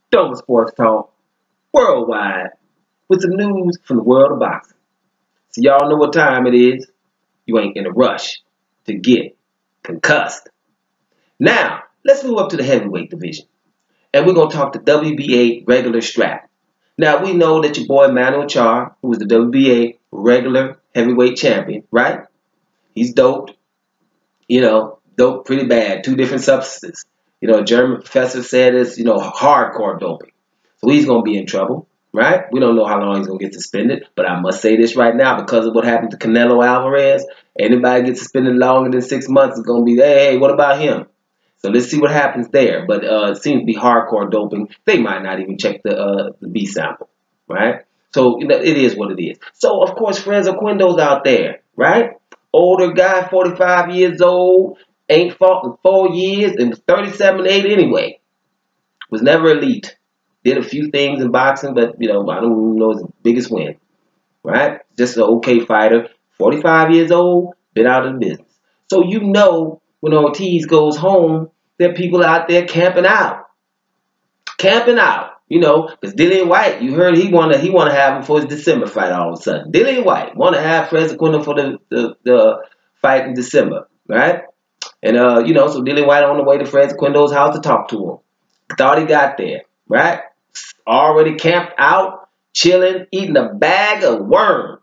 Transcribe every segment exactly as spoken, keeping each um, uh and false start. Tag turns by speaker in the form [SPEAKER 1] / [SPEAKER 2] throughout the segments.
[SPEAKER 1] Dover Sports Talk, worldwide, with some news from the world of boxing. So y'all know what time it is. You ain't in a rush to get concussed. Now, let's move up to the heavyweight division. And we're going to talk the W B A regular strap. Now, we know that your boy Manuel Charr, who was the W B A regular heavyweight champion, right? He's doped. You know, doped pretty bad. Two different substances. You know, a German professor said it's, you know, hardcore doping. So he's going to be in trouble, right? We don't know how long he's going to get suspended. But I must say this right now, because of what happened to Canelo Alvarez, anybody gets suspended longer than six months is going to be, hey, hey, what about him? So let's see what happens there. But uh, it seems to be hardcore doping. They might not even check the, uh, the B sample, right? So, you know, it is what it is. So, of course, Fres Oquendo's out there, right? Older guy, forty-five years old. Ain't fought in four years and was thirty-seven eight anyway. Was never elite. Did a few things in boxing, but, you know, I don't even know his biggest win. Right? Just an okay fighter. forty-five years old, been out of the business. So you know when Ortiz goes home, there are people out there camping out. Camping out. You know, because Dillian Whyte, you heard he want to he want to have him for his December fight all of a sudden. Dillian Whyte want to have Fres Oquendo for the, the, the fight in December. Right? And, uh, you know, so Dillian Whyte on the way to Fres Oquendo's house to talk to him. Thought he got there, right? Already camped out, chilling, eating a bag of worms.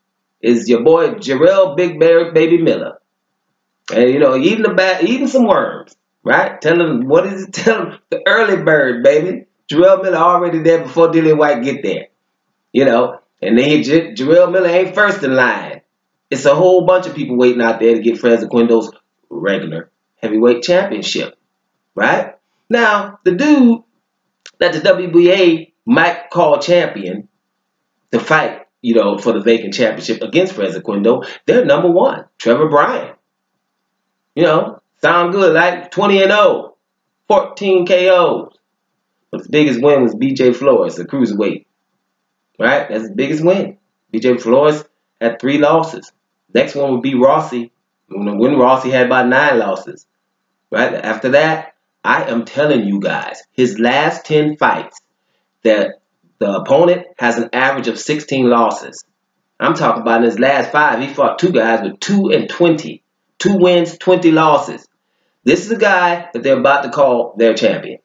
[SPEAKER 1] Is your boy Jarrell Big Bear Baby Miller. And, you know, eating a bag, eating some worms, right? Tell him, what is it? Tell him, the early bird, baby. Jarrell Miller already there before Dillian Whyte get there. You know, and then J Jarrell Miller ain't first in line. It's a whole bunch of people waiting out there to get Fres Oquendo's regular heavyweight championship, right? Now, the dude that the W B A might call champion to fight, you know, for the vacant championship against Fres Oquendo, they're number one, Trevor Bryan. You know, sound good, like twenty and oh, fourteen K Os. But his biggest win was B J Flores, the cruiserweight, right? That's his biggest win. B J Flores had three losses. Next one would be Rossi. When Rossi had about nine losses, right? After that, I am telling you guys, his last ten fights, that the opponent has an average of sixteen losses. I'm talking about in his last five, he fought two guys with two and twenty. Two wins, twenty losses. This is a guy that they're about to call their champion.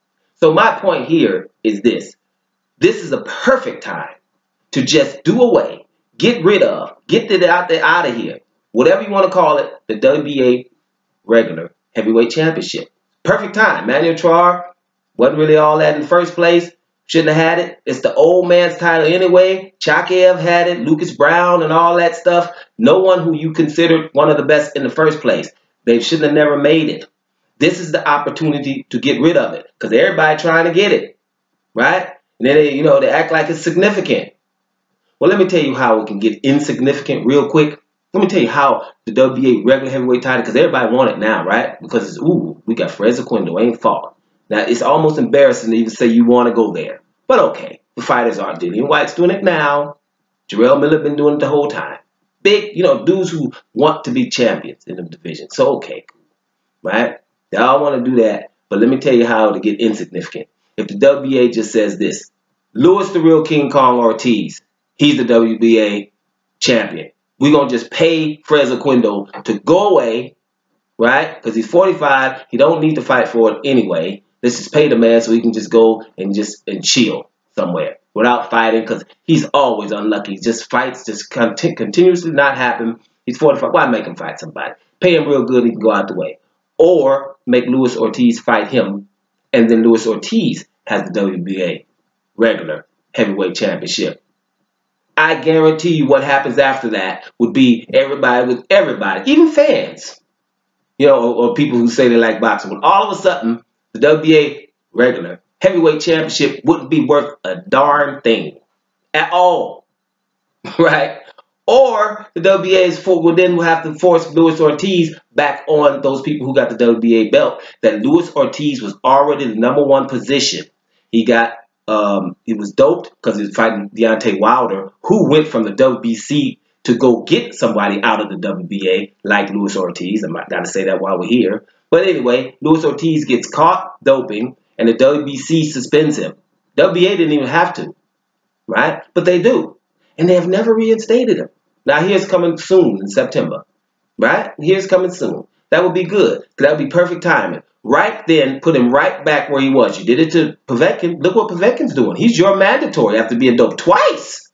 [SPEAKER 1] So my point here is this. This is a perfect time to just do away, get rid of, get it out there, out of here. Whatever you want to call it, the W B A regular heavyweight championship. Perfect time. Manuel Charr wasn't really all that in the first place. Shouldn't have had it. It's the old man's title anyway. Chakev had it, Lucas Brown and all that stuff. No one who you considered one of the best in the first place. They shouldn't have never made it. This is the opportunity to get rid of it because everybody trying to get it, right? And then they, you know, they act like it's significant. Well, let me tell you how it can get insignificant real quick. Let me tell you how the W B A regular heavyweight title, because everybody want it now, right? Because it's, ooh, we got Fres Oquendo, ain't fought. Now, it's almost embarrassing to even say you want to go there. But okay, the fighters are. Dillian Whyte's doing it now. Jarrell Miller been doing it the whole time. Big, you know, dudes who want to be champions in the division. So, okay, right? They all want to do that. But let me tell you how to get insignificant. If the W B A just says this, Louis the Real King Kong Ortiz, he's the W B A champion. We're going to just pay Fres Oquendo to go away, right? Because he's forty-five. He don't need to fight for it anyway. Let's just pay the man so he can just go and just and chill somewhere without fighting because he's always unlucky. Just fights just conti continuously not happen. He's forty-five. Why make him fight somebody? Pay him real good, he can go out the way. Or make Luis Ortiz fight him, and then Luis Ortiz has the W B A regular heavyweight championship. I guarantee you what happens after that would be everybody with everybody, even fans, you know, or, or people who say they like boxing. When all of a sudden, the W B A regular heavyweight championship wouldn't be worth a darn thing at all, right? Or the W B A is for, will then have to force Luis Ortiz back on those people who got the W B A belt. That Luis Ortiz was already the number one position. He got Um, he was doped because he was fighting Deontay Wilder, who went from the W B C to go get somebody out of the W B A, like Luis Ortiz. I might gotta say that while we're here. But anyway, Luis Ortiz gets caught doping, and the W B C suspends him. W B A didn't even have to, right? But they do. And they have never reinstated him. Now, here's coming soon in September, right? Here's coming soon. That would be good. That would be perfect timing. Right then, put him right back where he was. You did it to Povetkin. Look what Povetkin's doing. He's your mandatory after being doped twice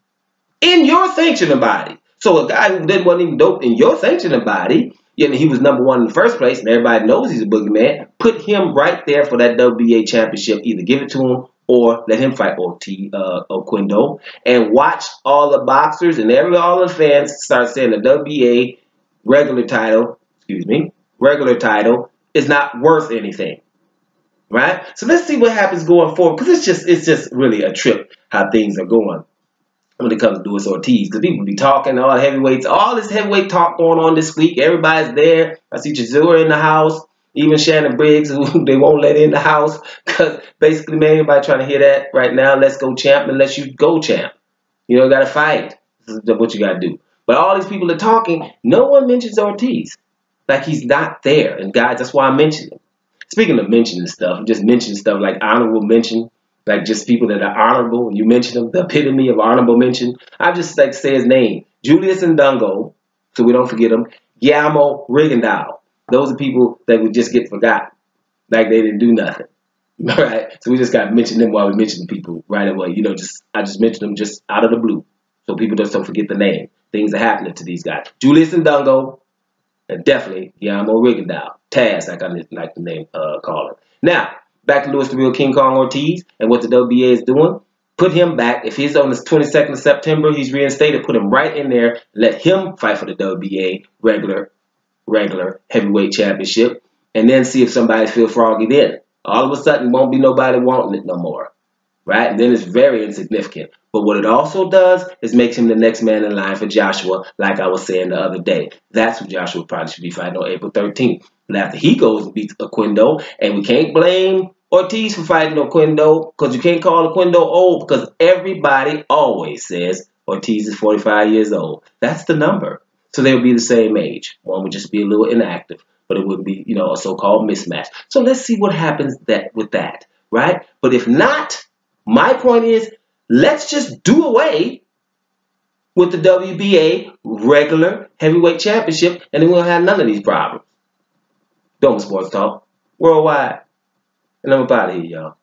[SPEAKER 1] in your sanctioning body. So a guy who didn't want even doped in your sanctioning body, yet he was number one in the first place, and everybody knows he's a boogeyman, put him right there for that W B A championship. Either give it to him or let him fight Ortiz, uh, Oquendo, and watch all the boxers and every all the fans start saying the W B A regular title, excuse me, regular title is not worth anything, right? So let's see what happens going forward, because it's just it's just really a trip how things are going when it comes to Luis Ortiz, because people be talking, all heavyweights, all this heavyweight talk going on this week. Everybody's there. I see Chisora in the house, even Shannon Briggs, who they won't let in the house, because basically, man, everybody trying to hear that right now. Let's go champ, and let you go champ. You know, got to fight. This is what you got to do. But all these people are talking. No one mentions Ortiz. Like he's not there. And guys, that's why I mentioned him. Speaking of mentioning stuff, just mention stuff like honorable mention. Like just people that are honorable, you mention them, the epitome of honorable mention. I just like say his name, Julius Ndongo, so we don't forget him. Guillermo Rigondeaux. Those are people that would just get forgotten, like they didn't do nothing. All right, so we just got to mention them while we mention people right away. You know, just I just mentioned them just out of the blue, so people just don't forget the name. Things are happening to these guys. Julius Ndongo, and definitely Guillermo Rigondeaux. Taz, like I like the name uh, call him. Now. Back to Luis the Real King Kong Ortiz and what the W B A is doing. Put him back. If he's on the twenty-second of September, he's reinstated. Put him right in there. Let him fight for the W B A regular, regular heavyweight championship. And then see if somebody feels froggy then. All of a sudden, won't be nobody wanting it no more. Right? And then it's very insignificant. But what it also does is makes him the next man in line for Joshua, like I was saying the other day. That's what Joshua probably should be fighting on April thirteenth. And after he goes and beats Oquendo, and we can't blame Ortiz for fighting Oquendo, because you can't call Oquendo old, because everybody always says Ortiz is forty-five years old. That's the number. So they would be the same age. One would just be a little inactive, but it would be, you know, a so-called mismatch. So let's see what happens that with that, right? But if not, my point is, let's just do away with the W B A regular heavyweight championship, and then we'll have none of these problems. Doma Sports Talk, worldwide. And I'm about to here, y'all.